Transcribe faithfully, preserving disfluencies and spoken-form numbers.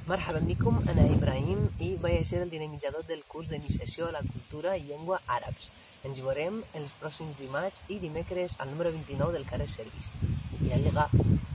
Marhaban bikum, ana Ibrahim i vaig ser el dinamitzador del curs d'iniciació a la cultura i llengua àrabs. Ens veurem els pròxims dimarts i dimecres al número vint-i-nou del carrer Servis. I al llegar.